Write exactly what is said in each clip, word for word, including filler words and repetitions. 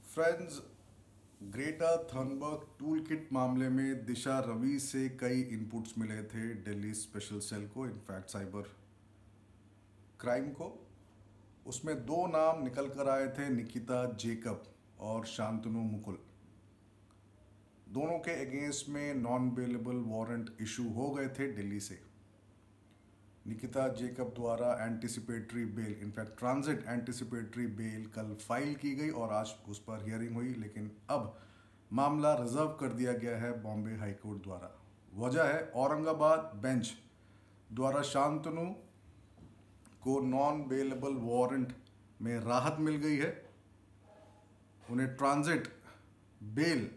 Friends, Greta Thunberg tool kit मामले में दिशा रवि से कई इनपुट्स मिले थे दिल्ली स्पेशल सेल को, इनफैक्ट साइबर क्राइम को। उसमें दो नाम निकल कर आए थे, निकिता जेकब और शांतनु मुकुल। दोनों के अगेंस्ट में नॉन बेलेबल वारंट इशू हो गए थे दिल्ली से। निकिता जेकब द्वारा anticipatory bail, in fact transit anticipatory bail कल फाइल की गई और आज उस पर हियरिंग हुई, लेकिन अब मामला रिजर्व कर दिया गया है बॉम्बे हाईकोर्ट द्वारा। वजह है औरंगाबाद बेंच द्वारा शांतनु को नॉन बेलेबल वारंट में राहत मिल गई है। उन्हें ट्रांजिट बेल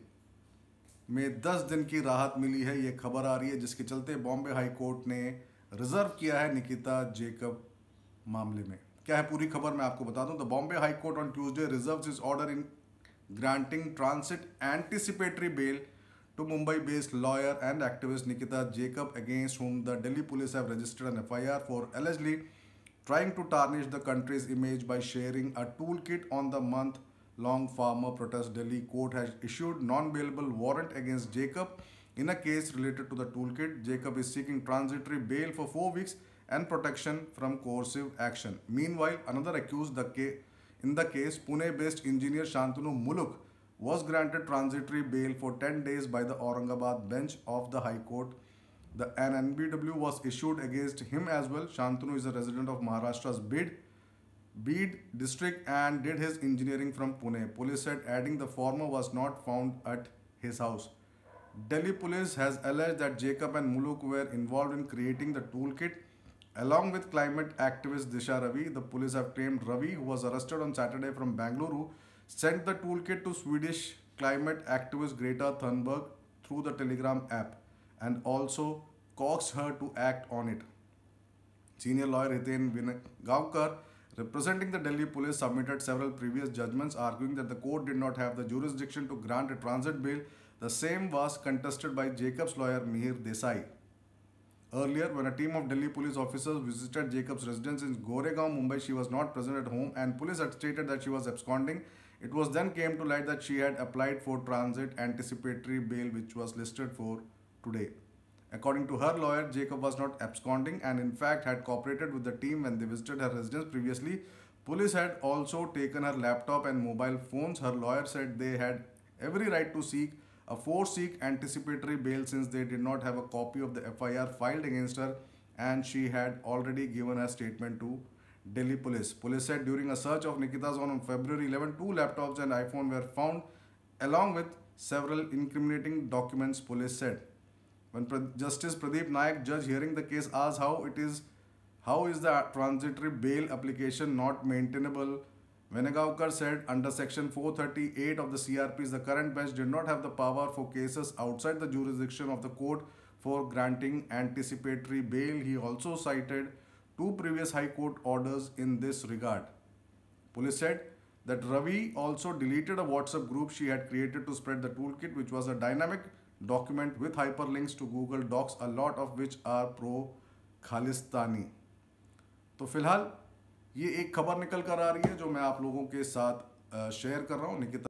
में दस दिन की राहत मिली है, ये खबर आ रही है, जिसके चलते बॉम्बे हाई कोर्ट ने रिजर्व किया है निकिता जेकब मामले में। क्या है पूरी खबर मैं आपको बता दूं। The Bombay high court on Tuesday reserves is order in granting transit anticipatory bail to Mumbai-based lawyer and activist Nikita Jacob, against whom the Delhi police have registered an F I R for allegedly trying to tarnish the country's image by sharing a toolkit on the month-long farmer protest. Delhi court has issued non-bailable warrant against Jacob in a case related to the toolkit. Jacob is seeking transitory bail for four weeks and protection from coercive action. Meanwhile, another accused, the case in the case, Pune-based engineer Shantanu Muluk was granted transitory bail for ten days by the Aurangabad bench of the High Court. The an N B W was issued against him as well. Shantanu is a resident of Maharashtra's Bid, Bid district and did his engineering from Pune. Police said, adding the former was not found at his house. Delhi police has alleged that Jacob and Muluk were involved in creating the toolkit. Along with climate activist Disha Ravi, the police have claimed Ravi, who was arrested on Saturday from Bangalore, sent the toolkit to Swedish climate activist Greta Thunberg through the Telegram app and also coaxed her to act on it. Senior lawyer Hiten Vinagaukar, representing the Delhi police, submitted several previous judgments arguing that the court did not have the jurisdiction to grant a transit bail. The same was contested by Jacob's lawyer Mihir Desai. Earlier, when a team of Delhi police officers visited Jacob's residence in Goregaon, Mumbai, she was not present at home and police had stated that she was absconding. It was then came to light that she had applied for transit anticipatory bail, which was listed for today. According to her lawyer, Jacob was not absconding and in fact had cooperated with the team when they visited her residence previously. Police had also taken her laptop and mobile phones. Her lawyer said they had every right to seek a four-seek anticipatory bail since they did not have a copy of the F I R filed against her and she had already given her statement to Delhi police. Police said during a search of Nikita's home on February eleventh, two laptops and iPhone were found along with several incriminating documents, police said. When Justice Pradeep Nayak, judge hearing the case, asked how it is, how is the transitory bail application not maintainable, Venagaukar said under section four thirty-eight of the C R Ps, the current bench did not have the power for cases outside the jurisdiction of the court for granting anticipatory bail. He also cited two previous High Court orders in this regard. Police said that Ravi also deleted a WhatsApp group she had created to spread the toolkit, which was a dynamic document with hyperlinks to Google Docs, a lot of which are pro-Khalistani. तो फिलहाल ये एक खबर निकल कर आ रही है जो मैं आप लोगों के साथ शेयर कर रहा हूँ। निकिता